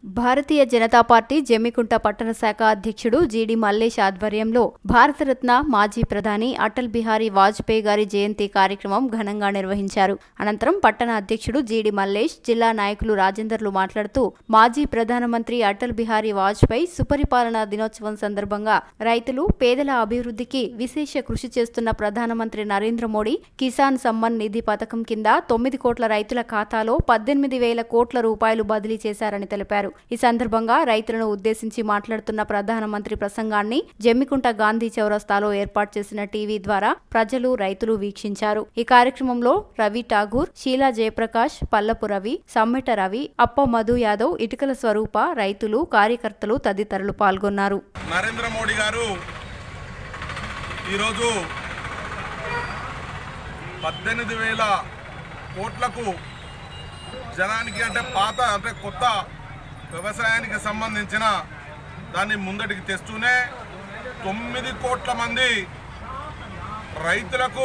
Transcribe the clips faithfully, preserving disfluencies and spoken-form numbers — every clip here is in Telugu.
భారతీయ జనతా పార్టీ జమ్మికుంట పట్టణ శాఖ అధ్యక్షుడు జీడి మల్లేష్ ఆధ్వర్యంలో భారతరత్న మాజీ ప్రధాని అటల్ బిహారీ వాజ్పేయి గారి జయంతి కార్యక్రమం ఘనంగా నిర్వహించారు. అనంతరం పట్టణ అధ్యక్షుడు జీడి మల్లేష్, జిల్లా నాయకులు రాజేందర్లు మాట్లాడుతూ మాజీ ప్రధానమంత్రి అటల్ బిహారీ వాజ్పేయి సుపరిపాలనా దినోత్సవం సందర్భంగా రైతులు, పేదల అభివృద్ధికి విశేష కృషి చేస్తున్న ప్రధానమంత్రి నరేంద్ర మోడీ కిసాన్ సమ్మాన్ నిధి పథకం కింద తొమ్మిది కోట్ల రైతుల ఖాతాలో పద్దెనిమిది వేల కోట్ల రూపాయలు బదిలీ చేశారని తెలిపారు. ఈ సందర్భంగా రైతులను ఉద్దేశించి మాట్లాడుతున్న ప్రధానమంత్రి ప్రసంగాన్ని జమ్మికుంట గాంధీ చౌరస్తాలో ఏర్పాటు చేసిన టీవీ ద్వారా ప్రజలు, రైతులు వీక్షించారు. ఈ కార్యక్రమంలో రవి ఠాగూర్, షీలా జయప్రకాష్, పల్లపు రవి, సమ్మెట రవి, అప్ప మధు యాదవ్, ఇటుకల స్వరూప, రైతులు, కార్యకర్తలు తదితరులు పాల్గొన్నారు. నరేంద్ర మోడీ గారు ఈరోజు పద్దెనిమిది వేల కోట్లకు జనానికి అంటే పాత అంటే కొత్త వ్యవసాయానికి సంబంధించిన దాన్ని ముందటికి తెస్తూనే తొమ్మిది కోట్ల మంది రైతులకు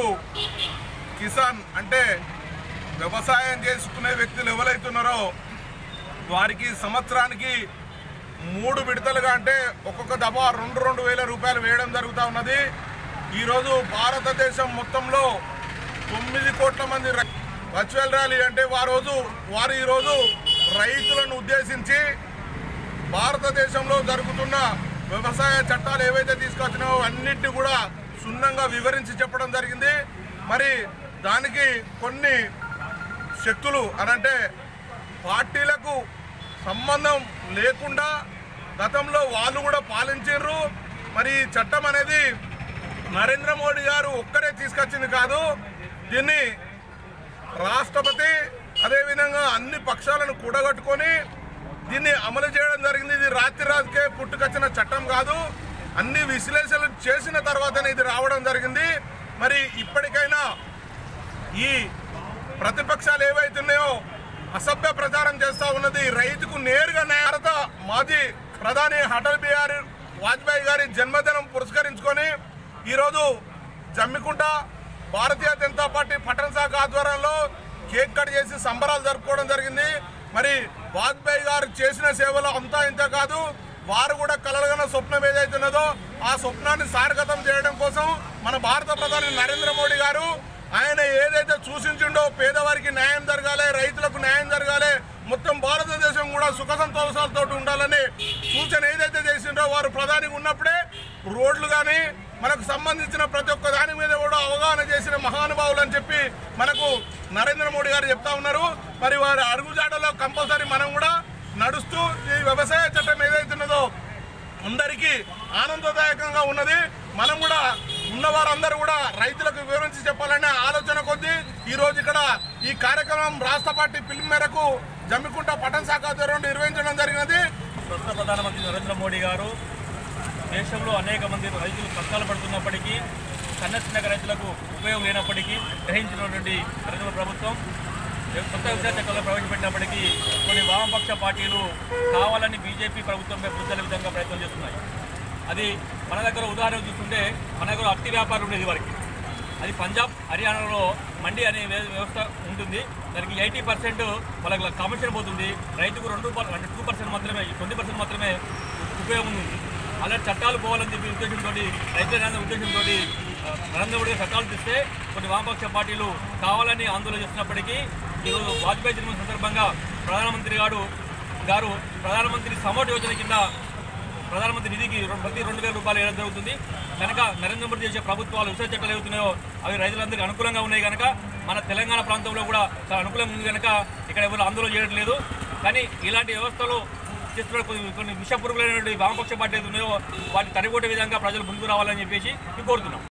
కిసాన్ అంటే వ్యవసాయం చేసుకునే వ్యక్తులు ఎవరైతున్నారో వారికి సంవత్సరానికి మూడు విడతలుగా అంటే ఒక్కొక్క దఫా రెండు రెండు వేల రూపాయలు వేయడం జరుగుతూ ఉన్నది. ఈరోజు భారతదేశం మొత్తంలో తొమ్మిది కోట్ల మంది వర్చువల్ ర్యాలీ అంటే వారోజు వారు ఈరోజు రైతులను ఉద్దేశించి భారతదేశంలో జరుగుతున్న వ్యవసాయ చట్టాలు ఏవైతే తీసుకొచ్చినావో అన్నిటిని కూడా క్షుణ్ణంగా వివరించి చెప్పడం జరిగింది. మరి దానికి కొన్ని శక్తులు అనంటే పార్టీలకు సంబంధం లేకుండా గతంలో వాళ్ళు కూడా పాలించారు. మరి ఈ చట్టం అనేది నరేంద్ర మోడీ గారు ఒక్కరే తీసుకొచ్చింది కాదు, దీన్ని రాష్ట్రపతి అదేవిధంగా అన్ని పక్షాలను కూడగట్టుకొని దీన్ని అమలు చేయడం జరిగింది. ఇది రాత్రి రాత్రికే పుట్టుకొచ్చిన చట్టం కాదు, అన్ని విశ్లేషణలు చేసిన తర్వాతనే ఇది రావడం జరిగింది. మరి ఇప్పటికైనా ఈ ప్రతిపక్షాలు ఏవైతున్నాయో అసభ్య ప్రచారం చేస్తూ ఉన్నది రైతుకు నేరుగా భారత మాజీ ప్రధాని అటల్ బిహారీ వాజ్పేయి గారి జన్మదినం పురస్కరించుకొని ఈరోజు జమ్మికుంట భారతీయ జనతా పార్టీ పట్టణ శాఖ ఆధ్వర్యంలో కేక్ కట్ చేసి సంబరాలు జరుపుకోవడం జరిగింది. మరి వాజ్పేయి గారు చేసిన సేవలు అంతా ఇంత కాదు, వారు కూడా కలలుగన్న స్వప్నం ఏదైతున్నదో ఆ స్వప్నాన్ని సారగతం చేయడం కోసం మన భారత ప్రధాని నరేంద్ర మోడీ గారు ఆయన ఏదైతే సూచించిండో పేదవారికి న్యాయం జరగాలి, రైతులకు న్యాయం జరగాలి, మొత్తం భారతదేశం కూడా సుఖ సంతోషాలతో ఉండాలని సూచన ఏదైతే చేసిండో వారు ప్రధాని ఉన్నప్పుడే రోడ్లు కానీ మనకు సంబంధించిన ప్రతి ఒక్క దాని మీద కూడా అవగాహన చేసిన మహానుభావులు అని చెప్పి మనకు నరేంద్ర మోడీ గారు చెప్తా ఉన్నారు. మరి వారి అడుగుజాడలో కంపల్సరీ మనం కూడా నడుస్తూ ఈ వ్యవసాయ చట్టం ఏదైతున్నదో అందరికీ ఆనందదాయకంగా ఉన్నది. మనం కూడా ఉన్నవారందరూ కూడా రైతులకు వివరించి చెప్పాలనే ఆలోచన కొద్దీ ఈరోజు ఇక్కడ ఈ కార్యక్రమం రాష్ట్ర పార్టీ పిలుపు మేరకు జమ్మికుంట పట్టణ శాఖ ఆధ్వర్యంలో నిర్వహించడం జరిగినది. ప్రస్తుత ప్రధానమంత్రి నరేంద్ర మోడీ గారు దేశంలో అనేక మంది రైతులు కష్టాలు పడుతున్నప్పటికీ, చిన్న చిన్న రైతులకు ఉపయోగం లేనప్పటికీ గ్రహించినటువంటి నరేంద్ర ప్రభుత్వం కొత్త వ్యవసాయ చట్టాలు ప్రవేశపెట్టినప్పటికీ కొన్ని వామపక్ష పార్టీలు కావాలని బీజేపీ ప్రభుత్వంపై బుద్ధల విధంగా ప్రయత్నం చేస్తున్నాయి. అది మన దగ్గర ఉదాహరణ చూస్తుంటే మన దగ్గర అట్టి వ్యాపారం ఉండేది వారికి, అది పంజాబ్, హర్యానాలో మండి అనే వ్యవస్థ ఉంటుంది. దానికి ఎయిటీ పర్సెంట్ వాళ్ళకి కమిషన్ పోతుంది, రైతుకు రెండు అంటే టూ పర్సెంట్ మాత్రమే ట్వంటీ పర్సెంట్ మాత్రమే ఉపయోగం ఉంది. అలాంటి చట్టాలు పోవాలని చెప్పి ఉద్దేశంతో రైతుల ఉద్దేశంతో నరేంద్ర మోడీ చట్టాలు తెస్తే కొన్ని వామపక్ష పార్టీలు కావాలని ఆందోళన చేస్తున్నప్పటికీ ఈరోజు వాజ్పేయి జన్మదిన సందర్భంగా ప్రధానమంత్రి గారు గారు ప్రధానమంత్రి సమోట్ యోజన కింద ప్రధానమంత్రి నిధికి ప్రతి రెండు వేల రూపాయలు వేయడం జరుగుతుంది. కనుక నరేంద్ర మోడీ చేసే ప్రభుత్వాలు వ్యవసాయ చట్టాలు ఏవైతున్నాయో అవి రైతులందరికీ అనుకూలంగా ఉన్నాయి కనుక మన తెలంగాణ ప్రాంతంలో కూడా చాలా అనుకూలంగా ఉంది కనుక ఇక్కడ ఎవరు ఆందోళన చేయట్లేదు. కానీ ఇలాంటి వ్యవస్థలు చేస్తున్న కొన్ని కొన్ని విషపురుగులైనటువంటి వామపక్ష పార్టీ ఉన్నాయో వాటిని తరిగొట్టే విధంగా ప్రజలు ముందుకు రావాలని చెప్పేసి కోరుతున్నాం.